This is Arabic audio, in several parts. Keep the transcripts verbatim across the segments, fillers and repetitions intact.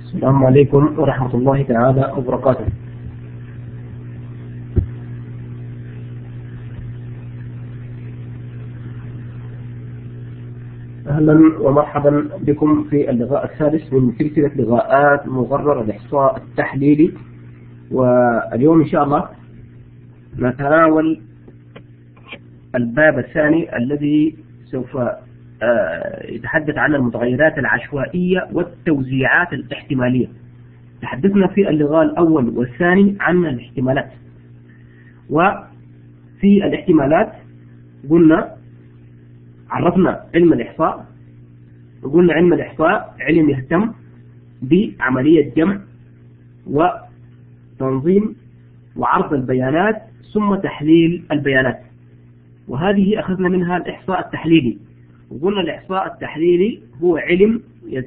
السلام عليكم ورحمة الله تعالى وبركاته. أهلا ومرحبا بكم في اللقاء الثالث من سلسلة لقاءات مقرر الإحصاء التحليلي، واليوم إن شاء الله نتناول الباب الثاني الذي سوف يتحدث عن المتغيرات العشوائية والتوزيعات الاحتمالية. تحدثنا في اللقاء الأول والثاني عن الاحتمالات، وفي الاحتمالات قلنا عرفنا علم الإحصاء، وقلنا علم الإحصاء علم يهتم بعملية جمع وتنظيم وعرض البيانات ثم تحليل البيانات، وهذه أخذنا منها الإحصاء التحليلي. وقلنا الإحصاء التحليلي هو علم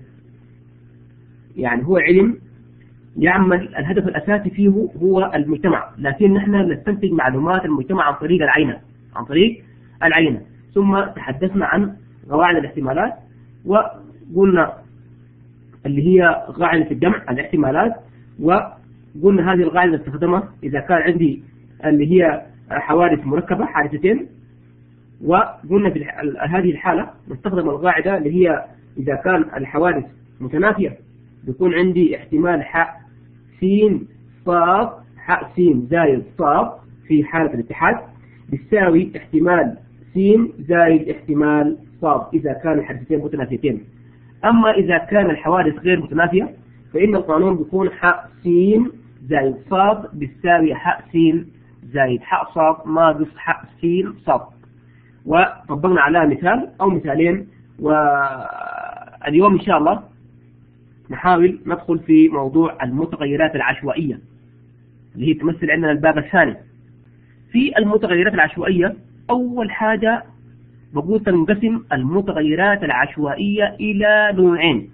يعني هو علم يعمل الهدف الأساسي فيه هو المجتمع، لكن نحن نستنتج معلومات المجتمع عن طريق العينة عن طريق العينة ثم تحدثنا عن قواعد الاحتمالات، وقلنا اللي هي قاعدة الجمع الاحتمالات، وقلنا هذه القاعدة استخدمها إذا كان عندي اللي هي حوادث مركبة حادثتين، وقلنا في هذه الحالة نستخدم القاعدة اللي هي إذا كان الحوادث متنافية بيكون عندي احتمال حاء سين صاد حاء سين زائد صاد في حالة الاتحاد بيساوي احتمال سين زائد احتمال صاد إذا كان الحادثتين متنافيتين. أما إذا كان الحوادث غير متنافية فإن القانون بيكون حاء سين زائد صاد بيساوي حاء سين زائد حاء صاد ناقص حاء سين صاد. وطبقنا على مثال أو مثالين، واليوم إن شاء الله نحاول ندخل في موضوع المتغيرات العشوائية اللي هي تمثل عندنا الباب الثاني. في المتغيرات العشوائية أول حاجة بقول تنقسم المتغيرات العشوائية إلى نوعين،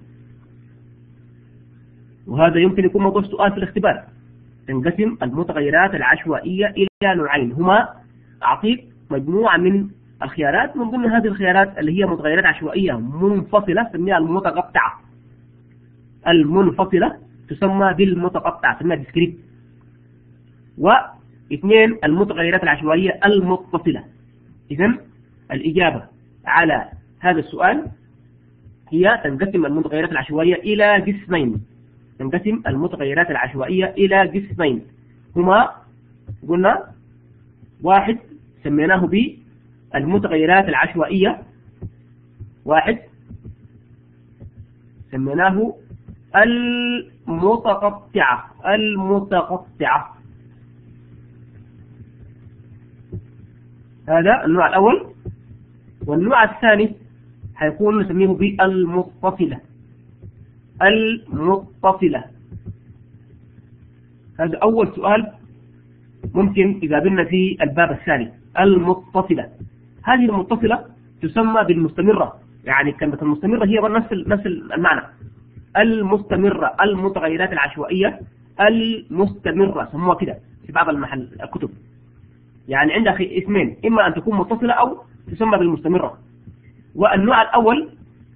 وهذا يمكن يكون موضوع سؤال في الاختبار. تنقسم المتغيرات العشوائية إلى نوعين، هما أعطيك مجموعة من الخيارات، من ضمن هذه الخيارات اللي هي متغيرات عشوائية منفصلة سميها المتقطعة. المنفصلة تسمى بالمتقطعة سميها ديسكريت. واثنين المتغيرات العشوائية المتصلة. إذن الإجابة على هذا السؤال هي تنقسم المتغيرات العشوائية إلى قسمين. تنقسم المتغيرات العشوائية إلى قسمين، هما قلنا واحد سميناه بالمتغيرات العشوائية، واحد سميناه المتقطعة المتقطعة هذا النوع الأول. والنوع الثاني حيكون نسميه بالمتصلة المتصلة. هذا أول سؤال ممكن يقابلنا في الباب الثاني. المتصلة هذه المتصلة تسمى بالمستمرة، يعني كلمة المستمرة هي نفس نفس المعنى. المستمرة المتغيرات العشوائية المستمرة سموها كده في بعض المحل الكتب، يعني عندها اسمين، إما أن تكون متصلة أو تسمى بالمستمرة. والنوع الأول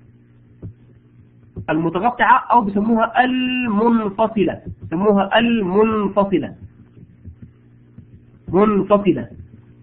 المتقطعة أو بسموها المنفصلة، سموها المنفصلة منفصلة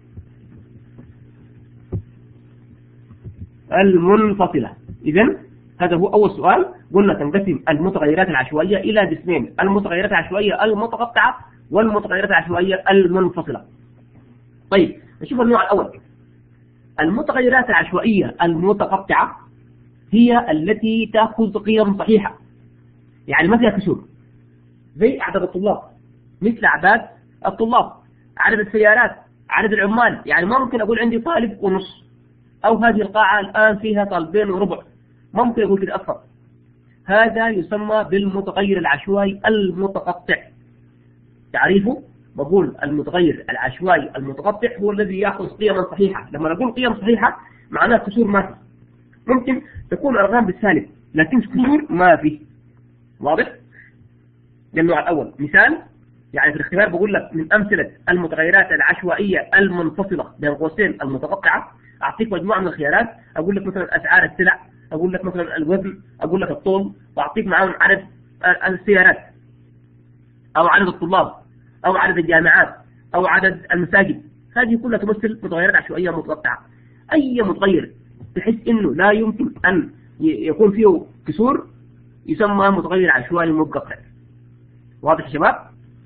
المنفصلة. إذن هذا هو أول سؤال. قلنا تنقسم المتغيرات العشوائية إلى قسمين، المتغيرات العشوائية المتقطعة والمتغيرات العشوائية المنفصلة. طيب نشوف النوع الأول. المتغيرات العشوائية المتقطعة هي التي تأخذ قيم صحيحة، يعني ما فيها كسور، زي عدد الطلاب، مثل أعداد الطلاب، عدد السيارات، عدد العمال. يعني ما ممكن أقول عندي طالب ونص، أو هذه القاعة الآن فيها طالبين وربع، ما ممكن أقول كده أصلا. هذا يسمى بالمتغير العشوائي المتقطع. تعريفه بقول المتغير العشوائي المتقطع هو الذي يأخذ قيما صحيحة. لما نقول قيم صحيحة معناه كسور ما في، ممكن تكون أرقام بالسالب لكن كسور ما في. واضح؟ ده النوع الأول. مثال يعني في الاختبار بقول لك من أمثلة المتغيرات العشوائية المنفصلة بين قوسين المتقطعة، أعطيك مجموعة من الخيارات، أقول لك مثلا أسعار السلع، أقول لك مثلا الوزن، أقول لك الطول، وأعطيك معاهم عدد السيارات أو عدد الطلاب أو عدد الجامعات أو عدد المساجد، هذه كلها تمثل متغيرات عشوائية متقطعة. أي متغير تحس إنه لا يمكن أن يكون فيه كسور يسمى متغير عشوائي متقطع. واضح يا شباب؟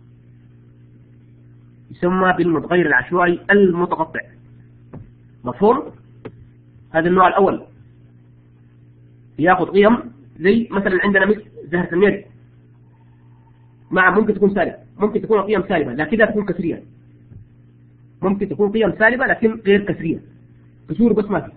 يسمى بالمتغير العشوائي المتقطع. مفهوم؟ هذا النوع الأول يأخذ قيم زي مثلا عندنا مثل زهرة النيرد، مع ممكن تكون سالبة، ممكن تكون قيم سالبة لكنها تكون كسرية، ممكن تكون قيم سالبة لكن غير كسرية، كسور بس ما في.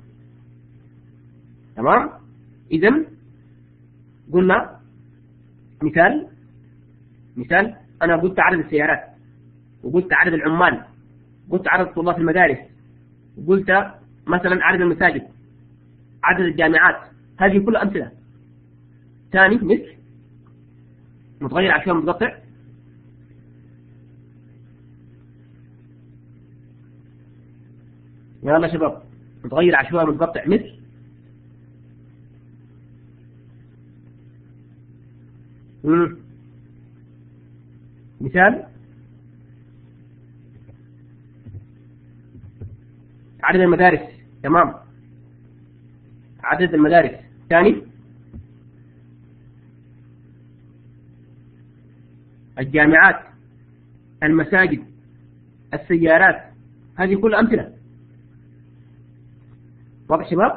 تمام؟ إذن قلنا مثال مثال أنا قلت عدد السيارات، وقلت عدد العمال، قلت عدد طلاب المدارس، وقلت مثلا عدد المساجد، عدد الجامعات، هذه كلها أمثلة. ثاني مثل متغير عشوائي متقطع، يلا شباب، متغير عشوائي متقطع مثل مم. مثال عدد المدارس. تمام، عدد المدارس. ثاني الجامعات، المساجد، السيارات، هذه كلها أمثلة. واضح شباب؟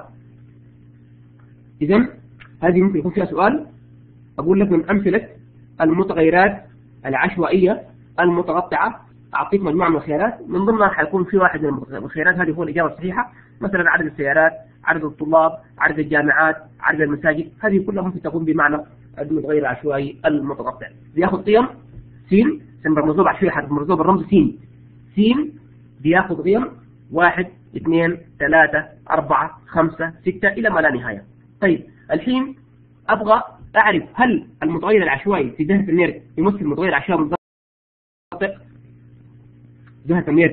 إذن هذه ممكن يكون فيها سؤال، أقول لك من أمثلة المتغيرات العشوائية المتقطعة، أعطيك مجموعة من الخيارات، من ضمنها حيكون في واحد من الخيارات هذه هو الإجابة الصحيحة، مثلا عدد السيارات، عدد الطلاب، عدد الجامعات، عدد المساجد، هذه كلها ممكن تكون بمعنى المتغير العشوائي المتقطع. بياخذ قيم سين، مرموزه بعشوائي حرف مرموزه بالرمز سين، سين بياخذ قيم واحد اثنين ثلاثة أربعة خمسة ستة إلى ما لا نهاية. طيب الحين أبغى أعرف هل المتغير العشوائي في زهرة النيرد يمثل متغير عشوائي متقطع؟ زهرة النيرد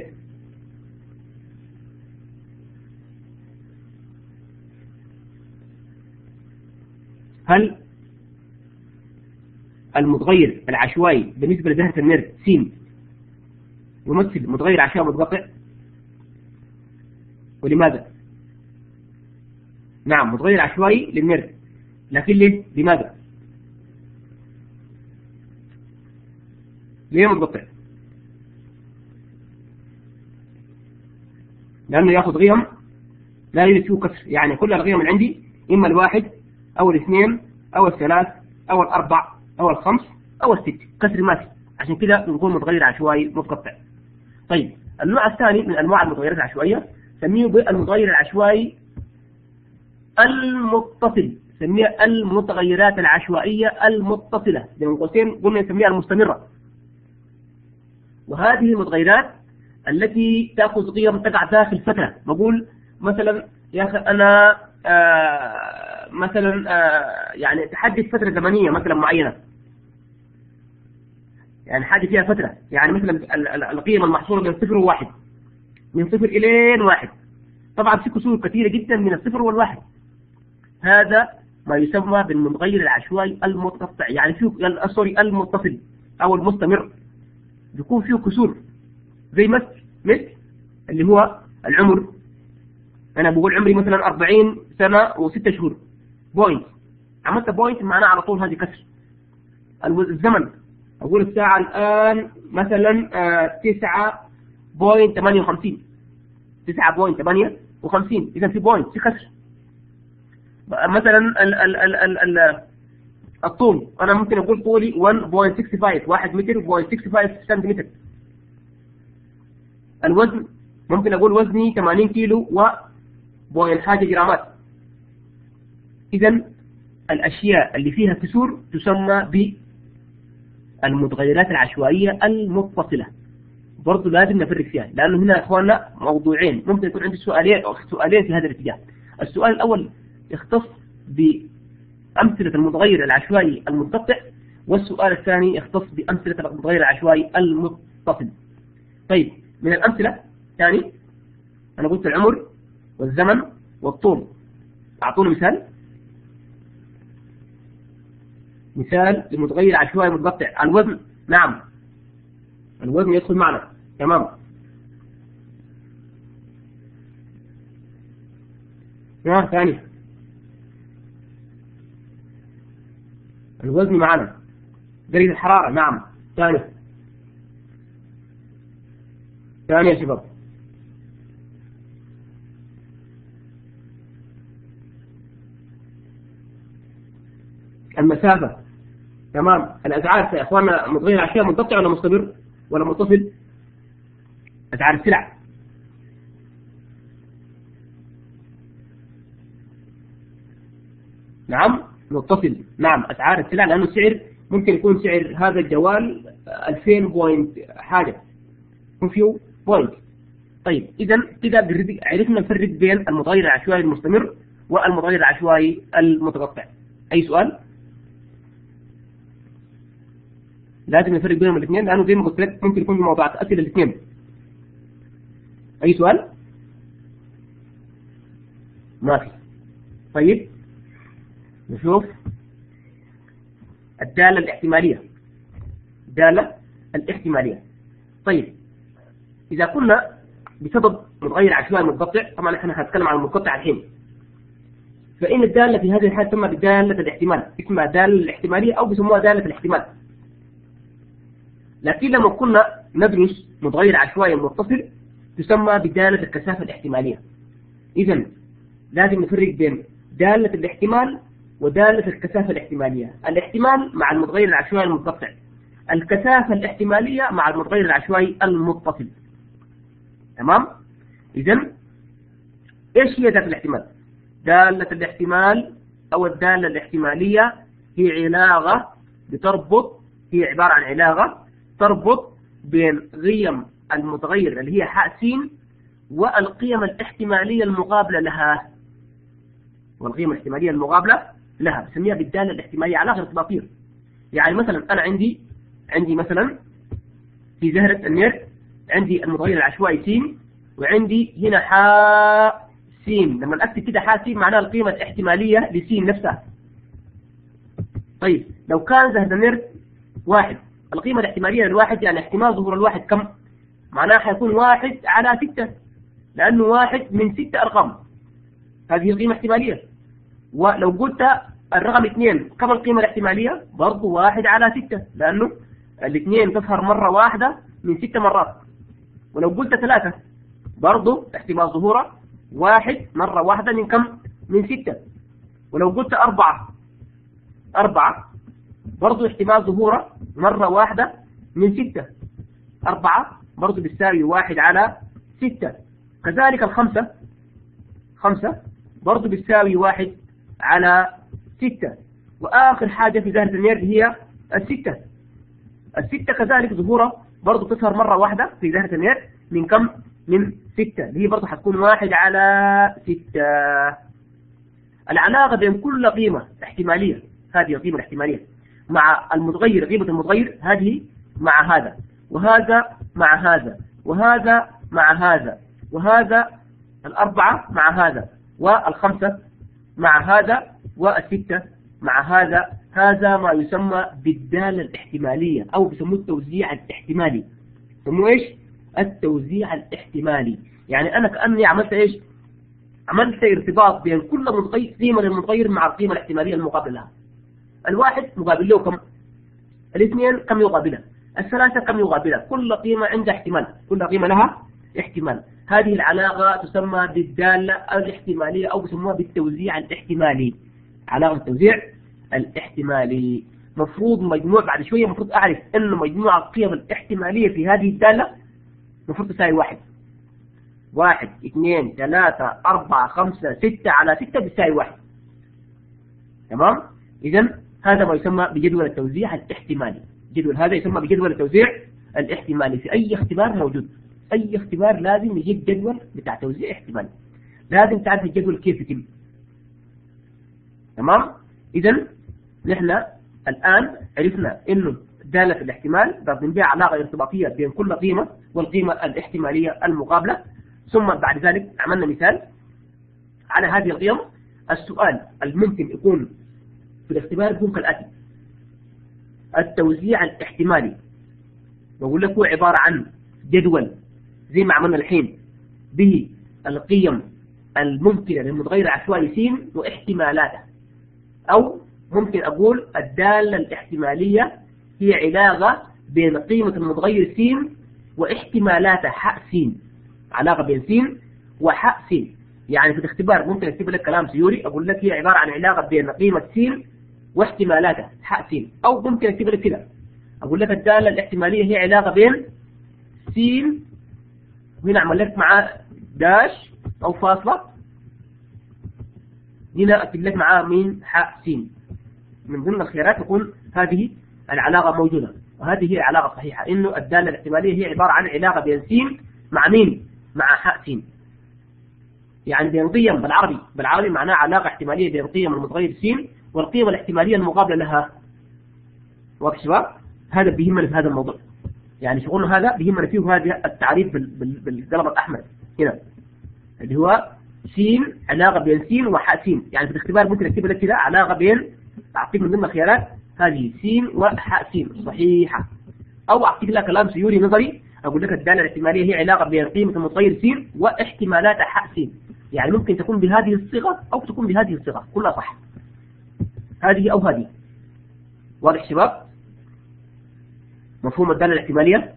هل المتغير العشوائي بالنسبة لزهرة النيرد سين يمثل متغير عشوائي متقطع؟ ولماذا؟ نعم، متغير عشوائي للنيرد، لكن ليه؟ لماذا؟ ليه متقطع؟ لأنه يأخذ قيم لا يوجد فيه كسر، يعني كل القيم اللي عندي إما الواحد أو الاثنين أو الثلاث أو الأربع أو الخمس أو الست، كسر ما في، عشان كده نقول متغير عشوائي متقطع. طيب النوع الثاني من أنواع المتغيرات العشوائية سميه بالمتغير العشوائي المتصل، سميها المتغيرات العشوائية المتصلة، بين قوسين قلنا نسميها المستمرة. وهذه المتغيرات التي تأخذ قيم تقع داخل فترة، بقول مثلا يا أخي أنا آه مثلا آه يعني تحدد فترة زمنية مثلا معينة، يعني حاجة فيها فترة، يعني مثلا القيم المحصورة من صفر وواحد، من صفر إلى واحد، طبعا في كسور كثيرة جدا من الصفر والواحد، هذا ما يسمى بالمتغير العشوائي المتقطع، يعني فيه سوري المتصل أو المستمر، بيكون فيه كسور زي مثل مثل اللي هو العمر. أنا بقول عمري مثلا أربعين سنة وستة شهور، بوينت، عملت بوينت معناه على طول هذه كسر. الزمن أقول الساعة الآن مثلا تسعة بوينت ثمانية وخمسين، تسعة بوينت ثمانية وخمسين، إذا في بوينت في كسر. مثلا ال ال ال ال ال الطول أنا ممكن أقول طولي واحد فاصلة ستة خمسة، واحد متر فاصلة ستة خمسة سنتيمتر. الوزن ممكن أقول وزني ثمانين كيلو و بوين حاجة جرامات. إذن الأشياء اللي فيها كسور تسمى بالمتغيرات العشوائية المتصلة. برضو لازم نفرق فيها، لأنه هنا يا إخواننا موضوعين، ممكن يكون عندي سؤالين أو سؤالين في هذا الاتجاه. السؤال الأول يختص بأمثلة المتغير العشوائي المنقطع، والسؤال الثاني يختص بأمثلة المتغير العشوائي المتصل. طيب من الأمثلة ثاني أنا قلت العمر والزمن والطول، أعطوني مثال. مثال لمتغير عشوائي متقطع. الوزن، نعم الوزن يدخل معنا، تمام. نعم ثاني الوزن معنا. درجة الحرارة، نعم ثاني ثاني يا شباب. المسافة، تمام. الأسعار يا إخواننا متغير عشوائي منقطع ولا مستمر ولا متصل؟ أسعار السلع، نعم متصل، نعم أسعار السلع، لأنه السعر ممكن يكون سعر هذا الجوال ألفين بوينت حاجة، يكون فيه بوينت. طيب إذا كده عرفنا نفرق بين المتغير العشوائي المستمر والمتغير العشوائي المتقطع. أي سؤال؟ لازم نفرق بينهم الاثنين، لأنه زي ما قلت لك ممكن يكون في موضوعات أسئلة الاثنين. أي سؤال؟ ما في. طيب نشوف الدالة الاحتمالية. الدالة الاحتمالية. طيب إذا كنا بسبب متغير عشوائي متقطع، طبعا احنا هنتكلم عن المتقطع الحين، فإن الدالة في هذه الحالة تسمى بدالة الاحتمال، اسمها دالة الاحتمالية أو بيسموها دالة الاحتمال. لكن لما كنا ندرس متغير عشوائي متصل تسمى بدالة الكثافة الاحتمالية. إذن لازم نفرق بين دالة الاحتمال ودالة الكثافة الاحتمالية. الاحتمال مع المتغير العشوائي المتقطع، الكثافة الاحتمالية مع المتغير العشوائي المتصل، تمام. إذن إيش هي دالة الاحتمال؟ دالة الاحتمال أو الدالة الاحتمالية هي علاقة بتربط، هي عبارة عن علاقة تربط بين قيم المتغير اللي هي حاء س والقيم الاحتمالية المقابلة لها، والقيم الاحتمالية المقابلة لها بسميها بالدالة الاحتمالية، علاقة ارتباطية. يعني مثلا أنا عندي عندي مثلا في زهرة النير عندي المتغير العشوائي س، وعندي هنا حاء س. لما أكتب كده حاء س معناها القيمة الاحتمالية لس نفسها. طيب لو كان زهرة النير واحد، القيمة الاحتمالية للواحد يعني احتمال ظهور الواحد كم؟ معناها حيكون واحد على ستة، لأنه واحد من ستة أرقام، هذه القيمة احتمالية. ولو قلت الرقم اثنين كم القيمة الاحتمالية؟ برضو واحد على ستة، لأنه الاثنين تظهر مرة واحدة من ستة مرات. ولو قلت ثلاثة برضو احتمال ظهوره واحد مرة واحدة من كم؟ من ستة. ولو قلت أربعة أربعة برضو احتمال ظهوره مرة واحدة من ستة، أربعة برضو بتساوي واحد على ستة. كذلك الخمسة، خمسة برضو بتساوي واحد على ستة. وآخر حاجة في زهرة النير هي الستة. الستة كذلك ظهورها برضو تظهر مرة واحدة في زهرة النير من كم؟ من ستة، اللي هي برضو حتكون واحد على ستة. العلاقة بين كل قيمة احتمالية، هذه القيمة الاحتمالية مع المتغير، قيمة المتغير هذه مع هذا، وهذا مع هذا، وهذا مع هذا، وهذا الأربعة مع هذا، والخمسة مع هذا، والستة مع هذا. هذا ما يسمى بالدالة الاحتمالية، أو بيسموه التوزيع الاحتمالي. يسموه إيش؟ التوزيع الاحتمالي. يعني أنا كأني عملت إيش؟ عملت ارتباط بين كل متغير، قيمة للمتغير مع القيمة الاحتمالية المقابلة لها. الواحد مقابل له كم؟ الاثنين كم يقابلها؟ الثلاثة كم يقابلها؟ كل قيمة عندها احتمال، كل قيمة لها احتمال. هذه العلاقة تسمى بالدالة الاحتمالية، أو بيسموها بالتوزيع الاحتمالي. علاقة التوزيع الاحتمالي. مفروض مجموع بعد شوية مفروض أعرف أن مجموع القيم الاحتمالية في هذه الدالة مفروض تساوي واحد. واحد اثنين ثلاثة أربعة خمسة ستة على ستة بتساوي واحد، تمام؟ إذن هذا ما يسمى بجدول التوزيع الاحتمالي. جدول هذا يسمى بجدول التوزيع الاحتمالي. في أي اختبار موجود، أي اختبار لازم يجيب جدول بتاع توزيع احتمالي، لازم تعرف الجدول كيف يتم، تمام؟ إذن نحن الآن عرفنا إنه دالة الاحتمال ضرب بها علاقة ارتباطية بين كل قيمة والقيمة الاحتمالية المقابلة. ثم بعد ذلك عملنا مثال على هذه القيم. السؤال الممكن يكون في الاختبار يكون كالآتي: التوزيع الاحتمالي بقول لك هو عبارة عن جدول زي ما عملنا الحين به القيم الممكنة للمتغير العشوائي س واحتمالاته، أو ممكن أقول الدالة الاحتمالية هي علاقة بين قيمة المتغير س واحتمالاته ح س، علاقة بين س وح س. يعني في الاختبار ممكن أكتب لك كلام سيوري أقول لك هي عبارة عن علاقة بين قيمة س واحتمالاته ح س، أو ممكن أكتب لك كده أقول لك الدالة الاحتمالية هي علاقة بين س، وهنا أعمل لك مع داش أو فاصلة، هنا أكتب لك معاه مين ح س. من ضمن الخيارات تكون هذه العلاقة موجودة، وهذه هي العلاقة الصحيحة، إنه الدالة الاحتمالية هي عبارة عن علاقة بين س مع مين مع ح س. يعني بين قيم بالعربي بالعربي معناه علاقة احتمالية بين قيم المتغير س والقيم الاحتمالية المقابلة لها. واضح شباب؟ هذا بيهمنا في هذا الموضوع، يعني شغلنا هذا بيهمنا فيه هذا التعريف بالقلم الأحمر هنا اللي هو س علاقة بين س وح س. يعني في الاختبار ممكن اكتب لك كده علاقة بين، أعطيك من ضمن الخيارات هذه س وح س صحيحة، أو أعطيك لك كلام سيوري نظري أقول لك الدالة الاحتمالية هي علاقة بين قيمة المتغير س واحتمالات ح س. يعني ممكن تكون بهذه الصيغة أو تكون بهذه الصيغة، كلها صح، هذه أو هذه. واضح شباب؟ مفهوم الدالة الاحتمالية؟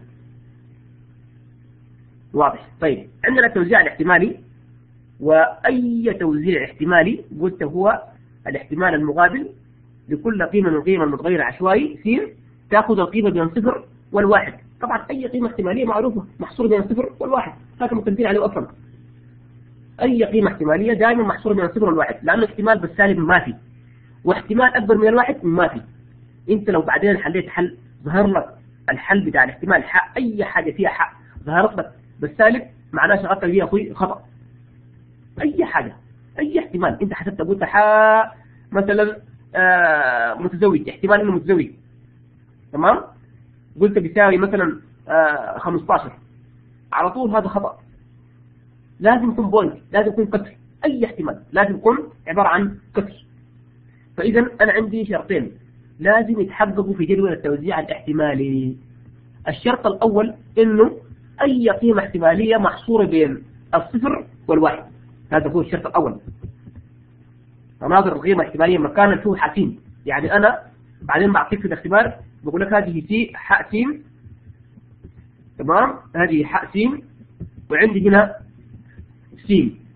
واضح. طيب عندنا التوزيع الاحتمالي، وأي توزيع احتمالي قلت هو الاحتمال المقابل لكل قيمة من قيم المتغير العشوائي س تأخذ القيمة بين صفر والواحد. طبعا أي قيمة احتمالية معروفة محصورة بين صفر والواحد، هذا متفقين عليه أصلا. أي قيمة احتمالية دائما محصورة بين صفر والواحد، لأنه احتمال بالسالب ما في، واحتمال أكبر من الواحد ما في. أنت لو بعدين حليت حل ظهر لك الحل بتاع الاحتمال حق أي حاجة فيها حق ظهرت لك بالسالب، معناه شغلتك فيها أخوي خطأ. أي حاجة أي احتمال أنت حسبت قلت حق مثلا آه متزوج، احتمال إنه متزوج تمام، قلت بيساوي مثلا آه خمسة عشر، على طول هذا خطأ. لازم يكون بوينت، لازم يكون كسر، أي احتمال لازم يكون عبارة عن كسر. فإذا أنا عندي شرطين لازم يتحققوا في جدول التوزيع الاحتمالي. الشرط الأول إنه أي قيمة احتمالية محصورة بين الصفر والواحد، هذا هو الشرط الأول. مناظر القيمة الاحتمالية مكانا فيه حاسين، يعني أنا بعدين بعطيك في الاختبار بقول لك هذه سي حاء س تمام، هذه حاء س، وعندي هنا س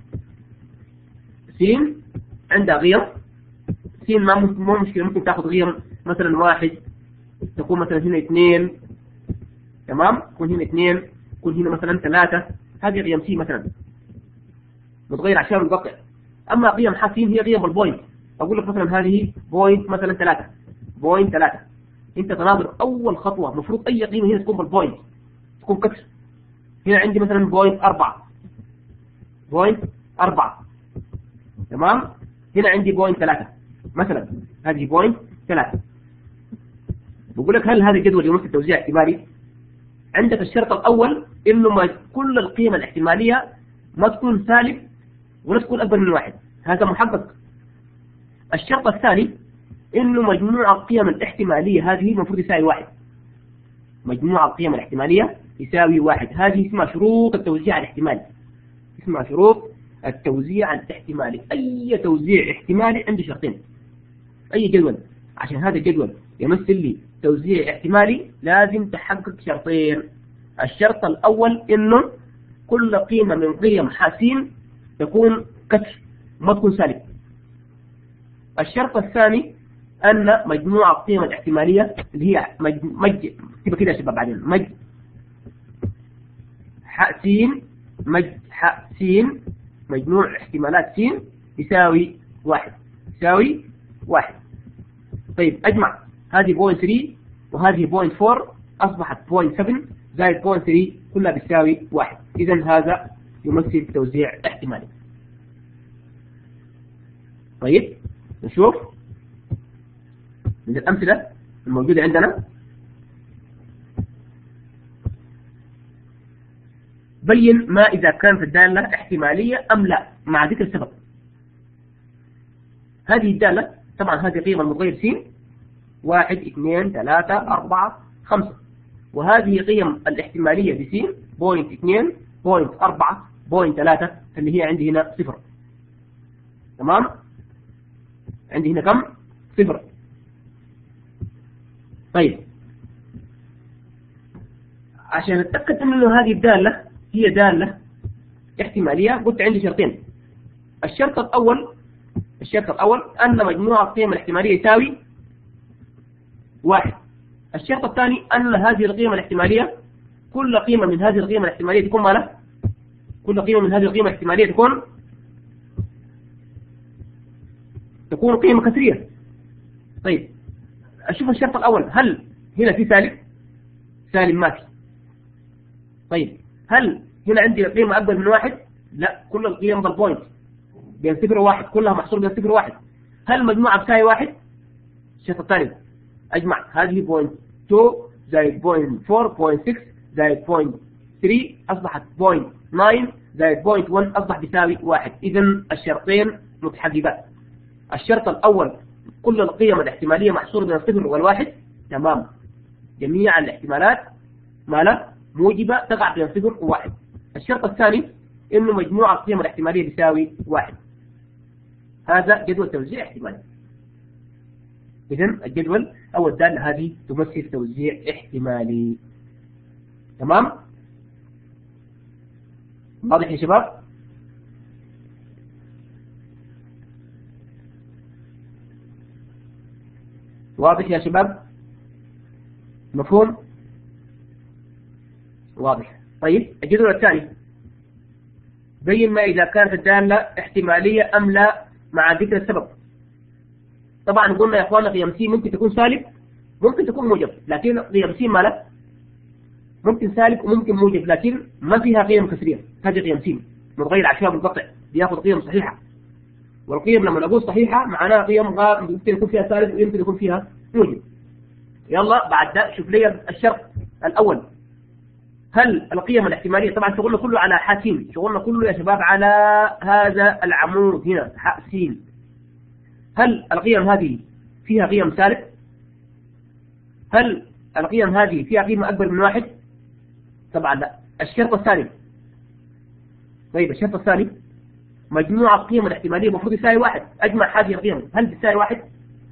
س عندها قيم س ما مو مشكلة، ممكن تاخذ قيم مثلا واحد، تكون مثلا هنا اثنين تمام، تكون هنا اثنين، تكون هنا مثلا ثلاثة، هذه قيم س مثلا متغير عشان الوقع. أما قيم ح س هي قيم البوينت، أقول لك مثلا هذه بوينت مثلا ثلاثة بوينت ثلاثة، أنت تناظر أول خطوة مفروض أي قيمة هنا تكون بالبوينت تكون كسر. هنا عندي مثلا بوينت أربعة بوينت أربعة تمام، هنا عندي بوينت ثلاثة مثلا، هذه بوينت ثلاثة. بقول لك هل هذا الجدول يمثل توزيع احتمالي؟ عندك الشرط الأول إنه ما كل القيم الاحتمالية ما تكون سالب ولا تكون أكبر من واحد، هذا محقق. الشرط الثاني إنه مجموع القيم الاحتمالية هذه المفروض يساوي واحد، مجموع القيم الاحتمالية يساوي واحد، هذه اسمها شروط التوزيع الاحتمالي، اسمها شروط التوزيع الاحتمالي. أي توزيع احتمالي عنده شرطين، أي جدول عشان هذا الجدول يمثل لي توزيع احتمالي لازم تحقق شرطين. الشرط الأول إنه كل قيمة من قيم حاسين تكون كسر ما تكون سالب. الشرط الثاني أن مجموع القيم الاحتمالية اللي هي مج مج تبقى كده يا شباب بعدين مج ح س مج ح س مجموع احتمالات س يساوي واحد يساوي واحد. طيب أجمع هذه بوينت ثلاثة وهذه بوينت أربعة، أصبحت بوينت سبعة زائد بوينت ثلاثة كلها بتساوي واحد. إذا هذا يمثل توزيع احتمالي. طيب نشوف من الأمثلة الموجودة عندنا. بين ما إذا كانت الدالة احتمالية أم لا مع ذكر السبب. هذه الدالة طبعا هذه قيمة المتغير س واحد اثنين ثلاثة أربعة خمسة، وهذه قيم الاحتمالية بسين بوينت اثنين بوينت أربعة بوينت ثلاثة، اللي هي عندي هنا صفر. تمام، عندي هنا كم؟ صفر. طيب عشان اتأكد انه هذه الدالة هي دالة احتمالية قلت عندي شرطين. الشرط الأول الشرط الأول أن مجموع القيم الاحتمالية يساوي واحد. الشرط الثاني أن هذه القيمة الاحتمالية كل قيمة من هذه القيمة الاحتمالية تكون مالها كل قيمة من هذه القيمة الاحتمالية تكون تكون قيمة كسرية. طيب أشوف الشرط الأول، هل هنا في سالب؟ سالب ما في. طيب هل هنا عندي قيمة أكبر من واحد؟ لا، كل القيم بالبوينت بين صفر وواحد كلها محصورة بين صفر وواحد. هل مجموعة بتساوي واحد؟ الشرط الثاني أجمع هذه بوينت اثنين زائد بوينت أربعة بوينت ستة زائد بوينت ثلاثة أصبحت بوينت تسعة زائد بوينت واحد أصبح بيساوي واحد. إذا الشرطين متحققان. الشرط الأول كل القيم الاحتمالية محصورة بين الصفر والواحد، تمام، جميع الاحتمالات مالها موجبة تقع بين صفر وواحد. الشرط الثاني إنه مجموع القيم الاحتمالية بيساوي واحد. هذا جدول توزيع احتمالي. إذن الجدول أو الدالة هذه تمثل توزيع احتمالي. تمام؟ واضح يا شباب؟ واضح يا شباب؟ مفهوم؟ واضح. طيب الجدول الثاني بين ما إذا كانت الدالة احتمالية أم لا مع ذكر السبب. طبعا قلنا يا اخوانا قيم سي ممكن تكون سالب ممكن تكون موجب، لكن قيم سي مالها ممكن سالب وممكن موجب، لكن ما فيها قيم كسرية. هذه قيم سي متغير عشوائي بالقطع بياخذ قيم صحيحة، والقيم لما نقول صحيحة معناها قيم يمكن يكون فيها سالب ويمكن يكون فيها موجب. يلا بعد ده شوف لي الشرط الأول، هل القيم الاحتمالية، طبعا شغلنا كله على حاسين، شغلنا كله يا شباب على هذا العمود هنا حاسين. هل القيم هذه فيها قيم سالب؟ هل القيم هذه فيها قيمة أكبر من واحد؟ طبعا لا. الشرط الثاني، طيب الشرط الثاني مجموع القيم الاحتمالية المفروض يساوي واحد. أجمع هذه القيم، هل بتساوي واحد؟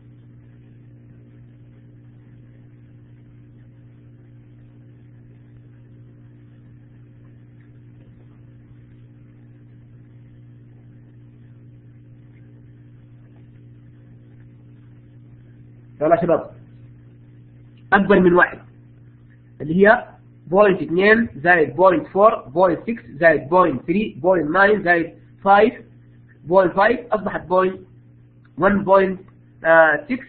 يلا شباب، أكبر من واحد اللي هي بوينت اثنين زائد بوينت أربعة بوينت ستة زائد بوينت ثلاثة بوينت تسعة زائد خمسة بوينت خمسة أصبحت بوينت واحد بوينت ستة،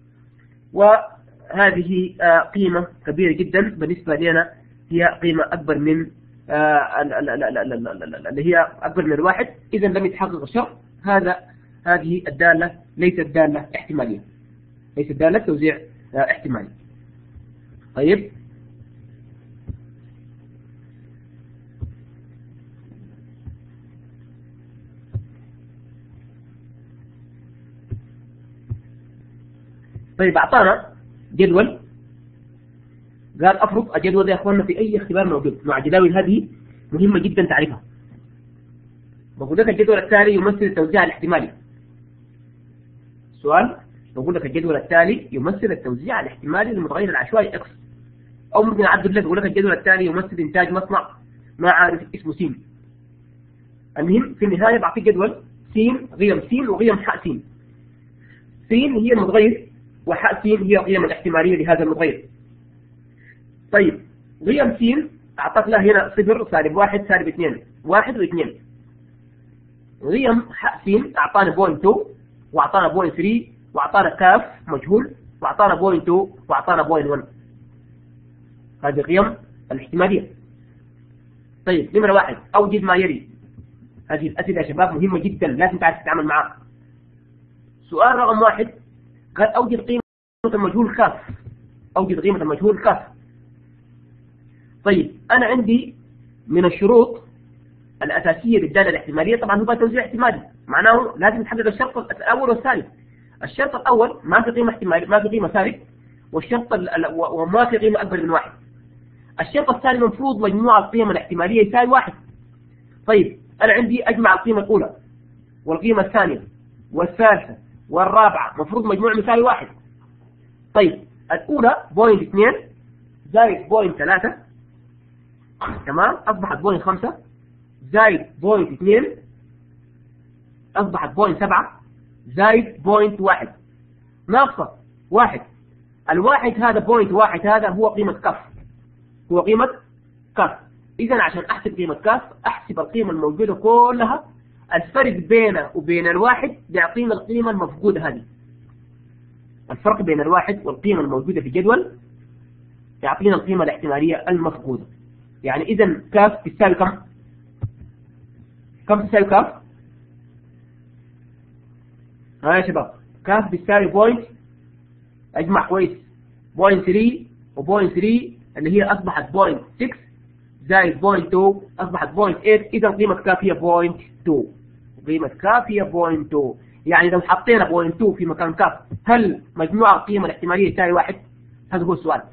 وهذه قيمة كبيرة جدا بالنسبة لنا، هي قيمة أكبر من اللي هي أكبر من الواحد. إذا لم يتحقق الشرط. هذا هذه الدالة ليست دالة احتمالية، ليست دالة توزيع احتمالي. طيب طيب أعطانا جدول، قال أفرض الجدول ده يا أخواننا في أي اختبار موجود مع الجداول هذه مهمة جدا تعرفها. بقول لك الجدول التالي يمثل التوزيع الاحتمالي. سؤال، بقول لك الجدول التالي يمثل التوزيع الاحتمالي للمتغير العشوائي اكس، او ممكن اعدل لك بقول لك الجدول التالي يمثل انتاج مصنع ما عارف اسمه سين. المهم في النهايه بعطيك جدول سين، قيم سين وقيم حاء سين. سين هي المتغير وحاء سين هي القيم الاحتماليه لهذا المتغير. طيب قيم سين اعطاك لها هنا صفر سالب واحد سالب اثنين واحد واثنين. قيم حاء سين اعطانا بوينت اثنين واعطانا بوينت ثلاثة واعطانا كاف مجهول واعطانا بوينت اثنين واعطانا بوينت واحد. هذه قيم الاحتماليه. طيب نمره واحد، اوجد ما يلي. هذه الاسئله يا شباب مهمه جدا لازم تعرف تتعامل معها. سؤال رقم واحد قال اوجد قيمه المجهول كاف، اوجد قيمه المجهول كاف. طيب انا عندي من الشروط الاساسيه للداله الاحتماليه طبعا هو توزيع احتمالي، معناه لازم تحدد الشرط الاول والثاني. الشرط الاول ما في قيمه احتماليه، ما في قيمه سالب، والشرط وما في قيمة أكبر من واحد. الشرط الثاني المفروض مجموع القيم الاحتمالية يساوي واحد. طيب أنا عندي أجمع القيمة الأولى والقيمة الثانية والثالثة والرابعة، مفروض مجموع يساوي واحد. طيب الأولى بوينت اثنين زائد بوينت ثلاثة، تمام، أصبحت بوينت خمسة، زائد بوينت اثنين أصبحت بوينت سبعة، زائد بوينت واحد، ناقصة واحد. الواحد هذا بوينت واحد هذا هو قيمة كاف، هو قيمة كاف. إذا عشان أحسب قيمة كاف أحسب القيمة الموجودة كلها، الفرق بينه وبين الواحد بيعطينا القيمة المفقودة هذه. الفرق بين الواحد والقيمة الموجودة في الجدول يعطينا القيمة الاحتمالية المفقودة. يعني إذا كاف تساوي كم؟ كم تساوي كاف؟ ها يا شباب، كاف بتساوي بوينت، أجمع كويس، بوينت ثلاثة وبوينت ثلاثة اللي هي أصبحت بوينت ستة زائد بوينت اثنين أصبحت بوينت ثمانية. إذا قيمة كاف هي بوينت اثنين، قيمة كاف هي بوينت اثنين. يعني لو حطينا بوينت اثنين في مكان كاف هل مجموع القيمة الاحتمالية يساوي واحد؟ هذا هو السؤال.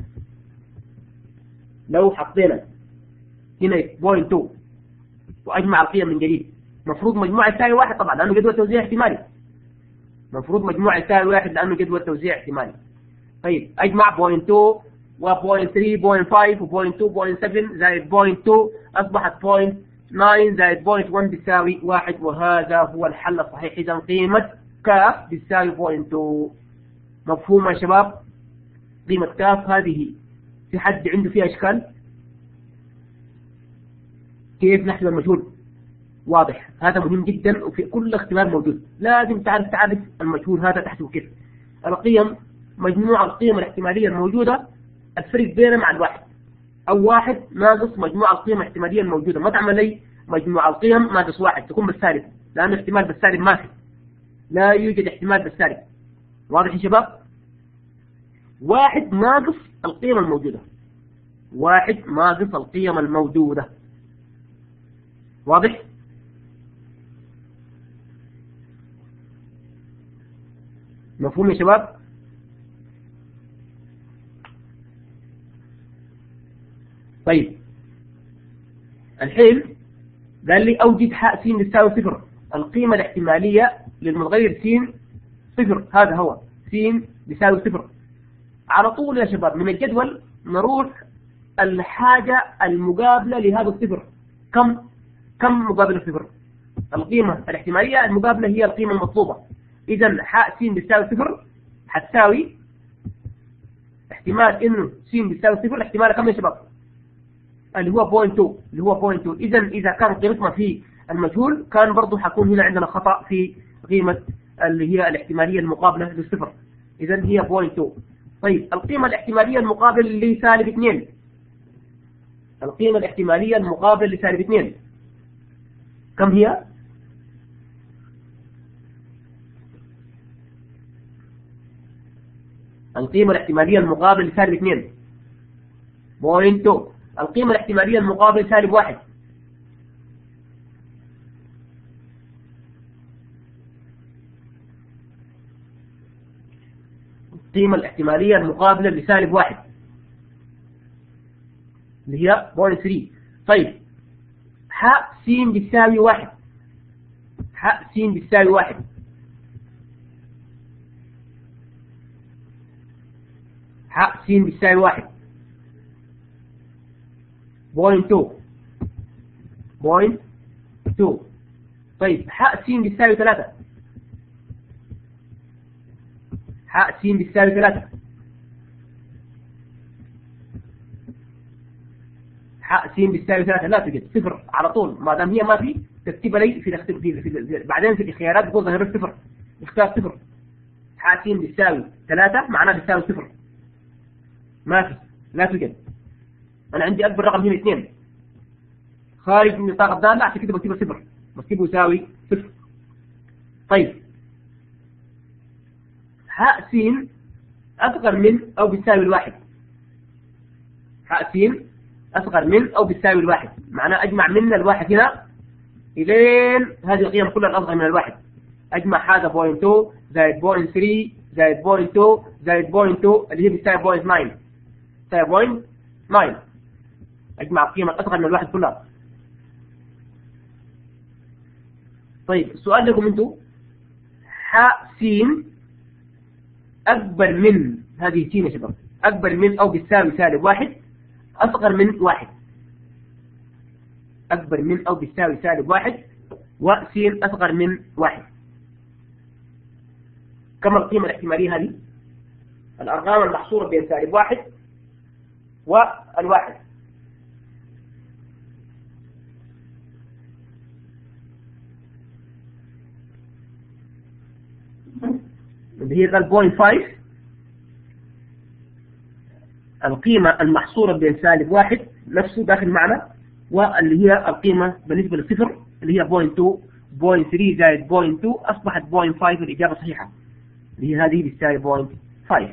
لو حطينا هنا بوينت اثنين وأجمع القيم من جديد مفروض مجموع يساوي واحد طبعا لأنه جدول توزيع احتمالي. مفروض مجموع يساوي واحد لأنه جدول توزيع احتمالي. طيب أجمع بوينت اثنين وبوينت ثلاثة بوينت خمسة وبوينت اثنين بوينت سبعة زائد بوينت اثنين أصبحت بوينت تسعة زائد بوينت واحد بيساوي واحد، وهذا هو الحل الصحيح. إذا قيمة كاف بيساوي بوينت اثنين. مفهوم يا شباب؟ قيمة كاف هذه في حد عنده فيها إشكال؟ كيف نحسب المجهول؟ واضح، هذا مهم جدا وفي كل اختبار موجود. لازم تعرف تعرف المجهول هذا تحسبه كيف. القيم مجموع القيم الاحتمالية الموجودة الفرق بينها مع الواحد، أو واحد ناقص مجموع القيم الاحتمالية الموجودة. ما تعمل لي مجموع القيم ناقص واحد تكون بالسالب، لأن احتمال بالسالب ما في، لا يوجد احتمال بالسالب. واضح يا شباب؟ واحد ناقص القيم الموجودة، واحد ناقص القيم الموجودة. واضح؟ مفهوم يا شباب؟ طيب الحين قال لي أوجد حاء س تساوي صفر. القيمة الاحتمالية للمتغير س صفر، هذا هو س بيساوي صفر. على طول يا شباب من الجدول نروح الحاجة المقابلة لهذا الصفر. كم كم مقابل الصفر؟ القيمة الاحتمالية المقابلة هي القيمة المطلوبة. إذا حاء س بيساوي صفر حتساوي احتمال إنه س بيساوي صفر، احتمال كم يا شباب؟ اللي هو بوينت اثنين، اللي هو بوينت اثنين. إذا إذا كان قيمتنا في المجهول كان برضو حكون هنا عندنا خطأ في قيمة اللي هي الاحتمالية المقابلة للصفر. إذا هي بوينت اثنين. طيب القيمة الاحتمالية المقابل لسالب اثنين، القيمة الاحتمالية المقابل لسالب اثنين كم هي؟ القيمة الاحتمالية المقابل لسالب اثنين بوينت اثنين. القيمة الاحتمالية المقابل سالب واحد القيمة الاحتمالية المقابلة لسالب واحد اللي هي بوينت ثلاثة. طيب حاء س بتساوي واحد، حاء س بتساوي واحد، حاء س بتساوي واحد بوينت اثنين بوينت اثنين. طيب حاء س بتساوي ثلاثة، حاء س بتساوي ثلاثة، حاء س بتساوي ثلاثة لا توجد، صفر على طول. ما دام هي ما في تكتب لي في, في, في, في, في بعدين في الخيارات بيكون ظاهر الصفر، اختار صفر. حاء س بتساوي ثلاثة معناه بتساوي صفر، ما في، لا توجد. أنا عندي أكبر رقم هنا اثنين خارج من نطاق الضالة، عشان كده بكتبه صفر، بكتبه يساوي صفر. طيب حاء س أصغر من أو بيساوي الواحد، حاء س أصغر من أو بيساوي الواحد معناه أجمع من الواحد هنا إلين هذه القيم كلها الأصغر من الواحد. أجمع هذا بوينت اثنين زائد بوينت ثلاثة زائد بوينت تو زائد بوينت تو اللي هي بتساوي بوينت ناين، تساوي بوينت ناين. اجمع القيمة الأصغر من الواحد كلها. طيب السؤال لكم انتم، حاء سين أكبر من هذه سين يا شباب، أكبر من أو بتساوي سالب واحد، أصغر من واحد. أكبر من أو بتساوي سالب واحد، وسين أصغر من واحد. كم القيمة الاحتمالية هذه؟ الأرقام المحصورة بين سالب واحد والواحد. اللي هي قال بوينت فايف، القيمة المحصورة بين سالب واحد نفسه داخل معنا، واللي هي القيمة بالنسبة للصفر اللي هي بوينت تو، بوينت ثري زائد بوينت تو أصبحت بوينت فايف، الإجابة صحيحة اللي هي هذه بتساوي بوينت فايف.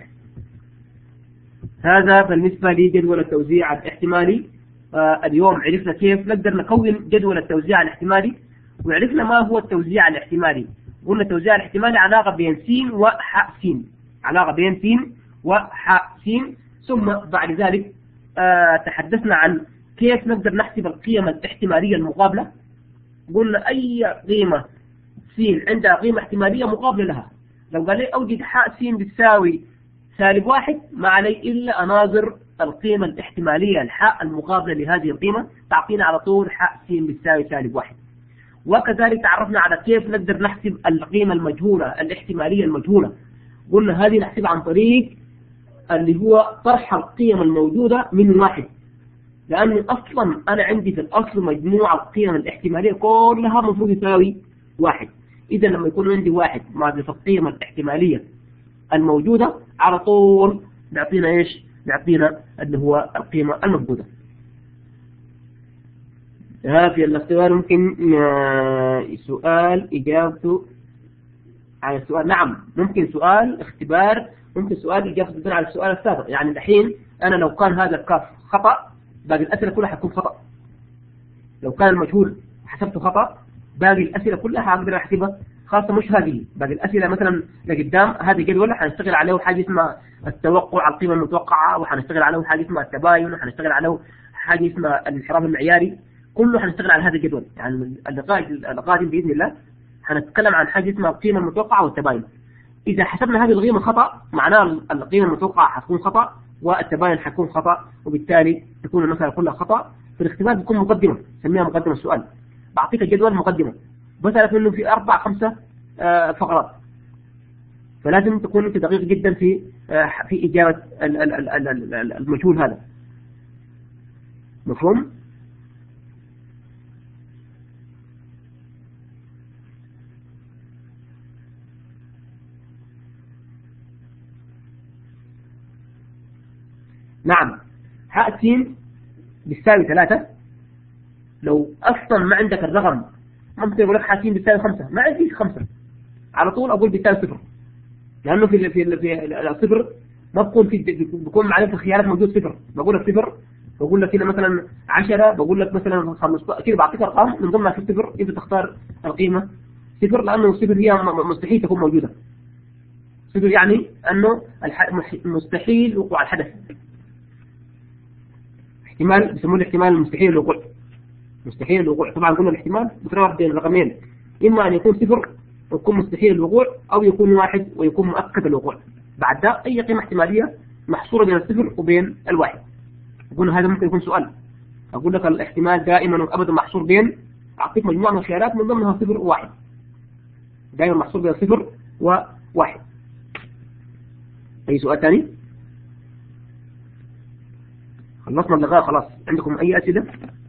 هذا بالنسبة لجدول التوزيع الاحتمالي. آه اليوم عرفنا كيف نقدر نكون جدول التوزيع الاحتمالي، وعرفنا ما هو التوزيع الاحتمالي. قلنا التوزيع الاحتمالي علاقة بين س وحاء س، علاقة بين س وحاء س. ثم بعد ذلك آه تحدثنا عن كيف نقدر نحسب القيمة الاحتمالية المقابلة. قلنا أي قيمة س عندها قيمة احتمالية مقابلة لها. لو قال لي أوجد حاء س بتساوي سالب واحد، ما علي إلا أناظر القيمة الاحتمالية الحاء المقابلة لهذه القيمة، تعطينا على طول حاء س بتساوي سالب واحد. وكذلك تعرفنا على كيف نقدر نحسب القيمة المجهولة الاحتمالية المجهولة. قلنا هذه نحسبها عن طريق اللي هو طرح القيم الموجودة من واحد، لأنه أصلا أنا عندي في الأصل مجموع القيم الاحتمالية كلها مفروض يساوي واحد. إذا لما يكون عندي واحد مع القيمة الاحتمالية الموجودة على طول بيعطينا إيش؟ بيعطينا اللي هو القيمة الموجودة. في الاختبار ممكن سؤال إجابته على السؤال، نعم ممكن سؤال اختبار، ممكن سؤال إجابته تدل على السؤال السابق. يعني الحين أنا لو كان هذا الكاف خطأ باقي الأسئلة كلها حتكون خطأ. لو كان المجهول حسبته خطأ باقي الأسئلة كلها هقدر أحسبها، خاصة مش هذه، باقي الأسئلة مثلا لقدام هذه جدول حنشتغل عليه حاجة اسمها التوقع على القيمة المتوقعة، وحنشتغل عليه حاجة اسمها التباين، وحنشتغل عليه حاجة اسمها الانحراف المعياري. كله حنشتغل على هذا الجدول. يعني اللقاء القادم بإذن الله حنتكلم عن حاجة اسمها القيمة المتوقعة والتباين. إذا حسبنا هذه القيمة خطأ معناه القيمة المتوقعة حتكون خطأ والتباين حتكون خطأ، وبالتالي تكون المسألة كلها خطأ. في الاختبار بيكون مقدمة، نسميها مقدمة السؤال. بعطيك الجدول مقدمة بسألك منه في أربع خمسة آه فقرات، فلازم تكون أنت دقيق جدا في آه في إجابة المجهول هذا. مفهوم؟ نعم حاء س بتساوي ثلاثة. لو أصلا ما عندك الرقم ممكن يقول لك حاء س بتساوي خمسة، ما عنديش خمسة على طول أقول بتساوي صفر، لأنه في في في الصفر ما بكون في بيكون معنا في الخيارات موجود صفر. بقول لك صفر، بقول لك هنا مثلا عشرة، بقول لك مثلا خمسة، كده بعطيك أرقام من ضمنها في الصفر، أنت تختار القيمة صفر، لأنه الصفر هي مستحيل تكون موجودة. صفر يعني أنه مستحيل وقوع الحدث. احتمال بيسموه الاحتمال المستحيل الوقوع. مستحيل الوقوع طبعا قلنا الاحتمال بتراوح بين الرقمين، إما أن يكون صفر ويكون مستحيل الوقوع، أو يكون واحد ويكون مؤكد الوقوع. بعد ده أي قيمة احتمالية محصورة بين الصفر وبين الواحد. قلنا هذا ممكن يكون سؤال، أقول لك الاحتمال دائما وأبدا محصور بين، أعطيك مجموعة من الخيارات من ضمنها صفر وواحد، دائما محصور بين صفر وواحد. أي سؤال ثاني؟ خلصنا اللقاء خلاص. عندكم أي أسئلة؟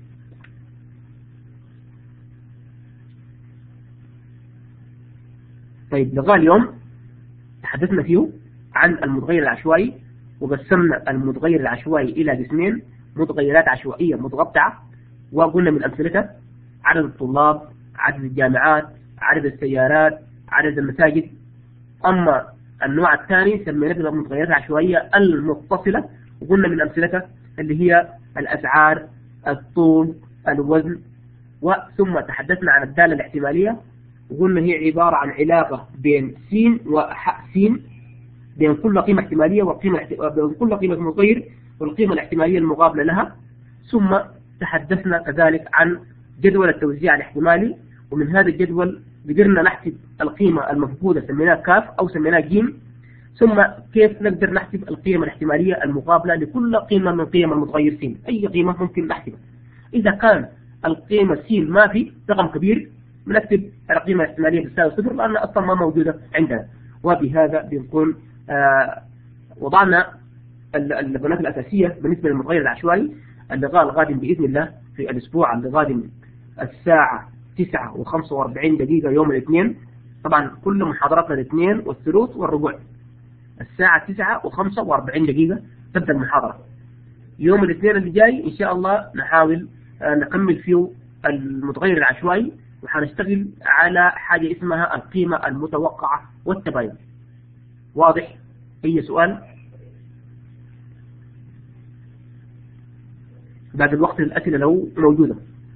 طيب لقاء اليوم تحدثنا فيه عن المتغير العشوائي، وقسمنا المتغير العشوائي إلى قسمين: متغيرات عشوائية متقطعة، وقلنا من أمثلتها عدد الطلاب، عدد الجامعات، عدد السيارات، عدد المساجد. أما النوع الثاني سميناه بالمتغيرات العشوائية المتصلة، وقلنا من أمثلتها اللي هي الأسعار، الطول، الوزن. وثم تحدثنا عن الدالة الاحتمالية، وقلنا هي عبارة عن علاقة بين س وحاء س، بين كل قيمة احتمالية والقيمة بين كل قيمة متغير والقيمة الاحتمالية المقابلة لها. ثم تحدثنا كذلك عن جدول التوزيع الاحتمالي، ومن هذا الجدول قدرنا نحسب القيمة المفقودة سميناها كاف أو سميناها جيم، ثم كيف نقدر نحسب القيمة الاحتمالية المقابلة لكل قيمة من قيم المتغير س. أي قيمة ممكن نحسبها. إذا كان القيمة س ما في رقم كبير بنكتب القيمة الاحتمالية بتساوي صفر لأنها أصلا ما موجودة عندنا. وبهذا بنكون آه وضعنا البنات الأساسية بالنسبة للمتغير العشوائي. اللقاء القادم بإذن الله في الأسبوع القادم الساعة تسعة وخمسة وأربعين دقيقة يوم الاثنين. طبعا كل محاضراتنا الاثنين والثلوث والربع الساعة تسعة وخمسة وأربعين دقيقة تبدأ المحاضرة. يوم الاثنين اللي جاي إن شاء الله نحاول نكمل فيه المتغير العشوائي، وحنشتغل على حاجة اسمها القيمة المتوقعة والتباين. واضح؟ أي سؤال؟ بعد الوقت الأسئلة لو موجودة.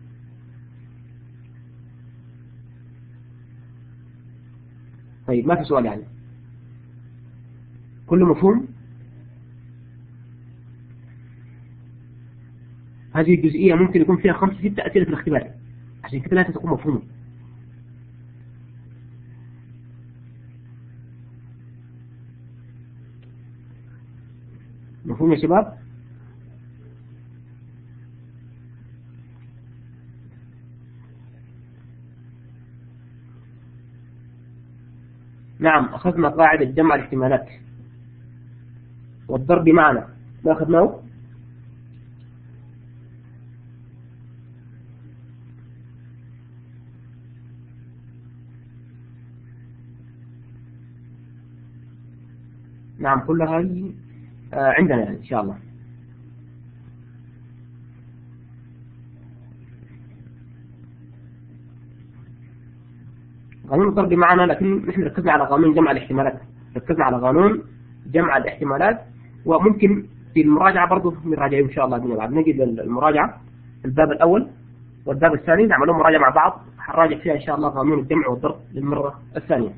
طيب ما في سؤال يعني؟ كله مفهوم؟ هذه الجزئية ممكن يكون فيها خمسة ستة أسئلة في الاختبار، عشان كده لازم تكون مفهومة. مفهوم يا شباب؟ نعم أخذنا قاعدة جمع الاحتمالات والضرب معنا، ما أخذناه؟ نعم كلها هذه عندنا يعني إن شاء الله. قانون الضرب معنا، لكن نحن ركزنا على قانون جمع الاحتمالات، ركزنا على قانون جمع الاحتمالات. وممكن في المراجعة برضه نراجع إن شاء الله بنا بعد نجد المراجعة الباب الأول والباب الثاني نعملهم مراجعة مع بعض، حنراجع فيها إن شاء الله قانون الجمع والضرب للمرة الثانية.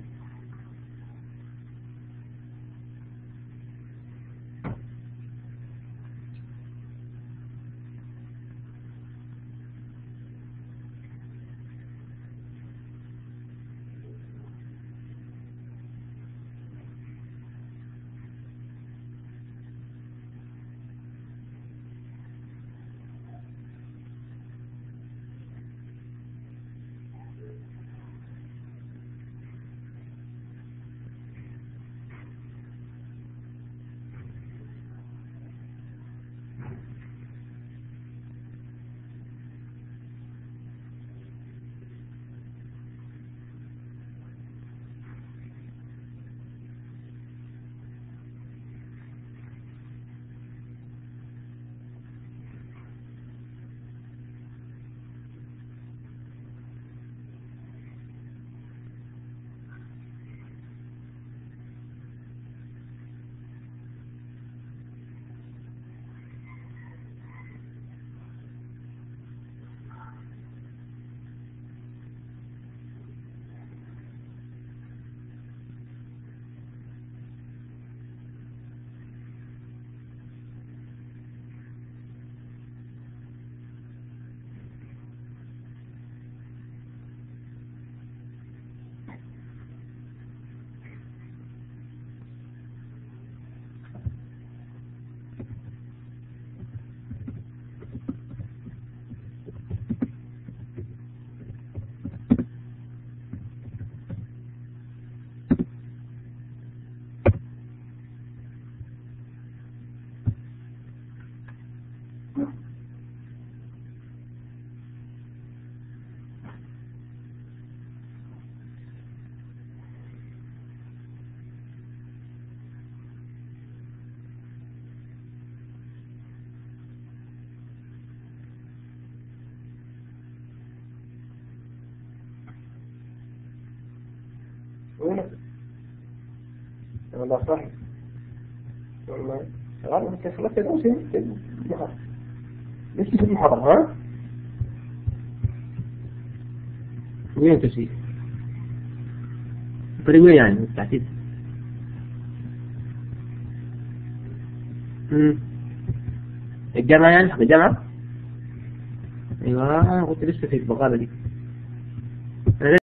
وينك؟ والله صحيح والله شغال. انت خلصت دروسي ليش في المحاضرة؟ ها؟ وين تسير؟ فريق وين يعني التعتيد؟ الجمع يعني الجمع. ايوه قلت لسه في المقالة دي.